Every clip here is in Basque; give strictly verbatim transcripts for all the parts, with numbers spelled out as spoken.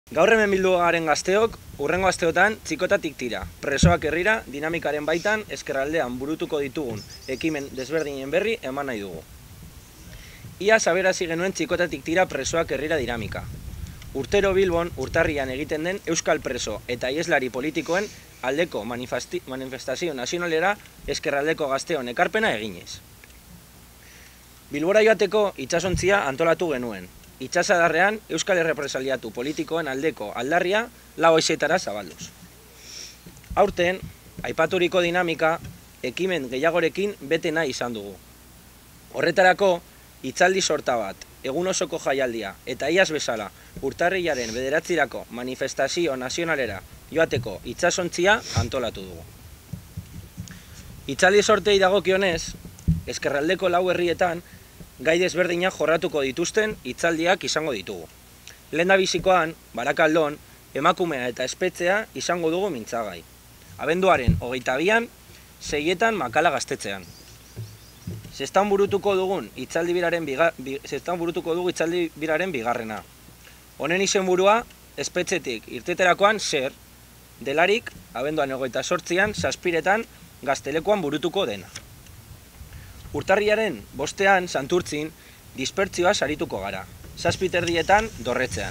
Gaur hemen bildu garen gazteok, hurrengo asteotan txikotatik tira, presoak herrira, dinamikaren baitan, ezkerraldean burutuko ditugun ekimen desberdinen berri eman nahi dugu. Ia saberazi genuen txikotatik tira presoak herrira dinamika. Urtero Bilbon urtarrian egiten den euskal preso eta ieslari politikoen aldeko manifestazio nazionalera ezkerraldeko gazteon ekarpena eginez. Bilbora joateko itsasontzia antolatu genuen. Itsasadarrean euskal errepresaliatu politikoen aldeko aldarria lau haizetara zabalduz. Aurten, aipaturiko dinamika ekimen gehiagorekin bete nahi izan dugu. Horretarako, hitzaldi sorta bat, egun osoko jaialdia eta iaz bezala urtarrilaren bederatzirako manifestazio nazionalera joateko itsasontzia antolatu dugu. Hitzaldi sortei dagokionez, ezkerraldeko lau herrietan gai desberdinak jorratuko dituzten hitzaldiak izango ditugu. Lehendabizikoan, Barakaldon, emakumea eta espetxea izango dugu mintzagai. Abenduaren hogeita bian, seietan Makala gaztetxean. Zestan burutuko dugun hitzaldi biraren biga, bi, zestan burutuko dugu hitzaldi biraren bigarrena. Honen izenburua, espetxetik irteterakoan zer, delarik, abenduan hogeita sortzian, zazpiretan, gaztelekuan burutuko dena. Urtarriaren bostean, Santurtzin, dispertzioa sarituko gara, zazpiterdietan dorretzean.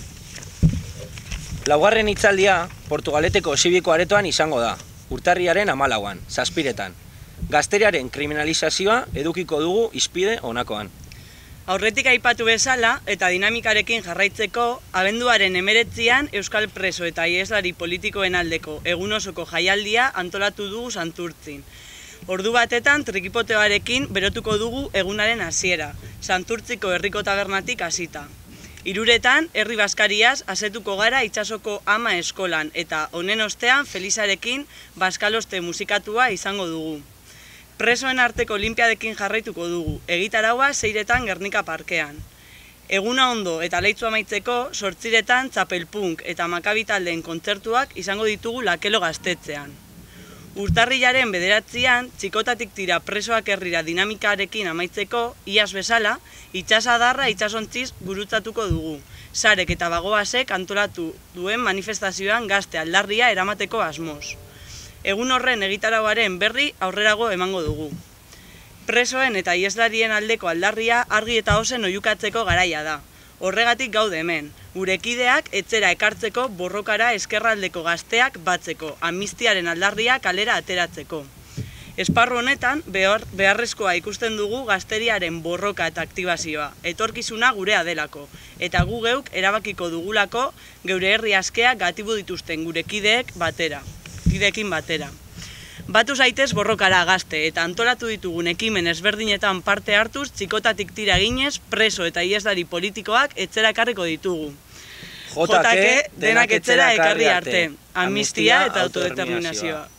Laugarren hitzaldia, Portugaleteko Zibiko Aretoan izango da, urtarriaren hamalauan, zazpiretan. Gazteriaren kriminalizazioa edukiko dugu hizpide honakoan. Aurretik aipatu bezala eta dinamikarekin jarraitzeko, abenduaren hemeretzian Euskal Preso eta ieslari politikoen aldeko egun osoko jaialdia antolatu dugu Santurtzin. Ordu batetan trikipotearekin berotuko dugu egunaren hasiera, Santurtziko herriko tabernatik hasita. Hiruretan, herri Baskariaz asetuko gara itsasoko ama eskolan eta honen ostean Felizarekin Baskaloste musikatua izango dugu. Presoen arteko olimpiadekin jarraituko dugu, egitaraua seiretan Gernika parkean. Eguna ondo eta leitzu amaitzeko, sortziretan txapelpunk eta makabitaldeen kontzertuak izango ditugu Lakelo gaztetxean. Urtarrilaren bederatzian, txikotatik tira presoak herrira dinamikarekin amaitzeko, iaz bezala, itsasadarra itsasontziz gurutzatuko dugu. Sarek eta bagoazek antolatu duen manifestazioan gazte aldarria eramateko asmoz. Egun horren egitarauaren berri aurrerago emango dugu. Presoen eta ieslarien aldeko aldarria argi eta ozen oihukatzeko garaia da. Horregatik gaude hemen, gure kideak etxera ekartzeko borrokara ezkerraldeko gazteak batzeko, amnistiaren aldarria kalera ateratzeko. Esparru honetan behar, beharrezkoa ikusten dugu gazteriaren borroka eta aktibazioa, etorkizuna gurea delako, eta gu geuk erabakiko dugulako geure herri askeak gatibu dituzten gure kideek batera, kideekin batera. Batu zaitez borrokara gazte eta antolatu ditugun ekimen ezberdinetan parte hartuz txikotatik tira eginez preso eta ieslari politikoak etxera ekarriko ditugu. J K, denak etxera ekarri arte, amnistia eta autodeterminazioa.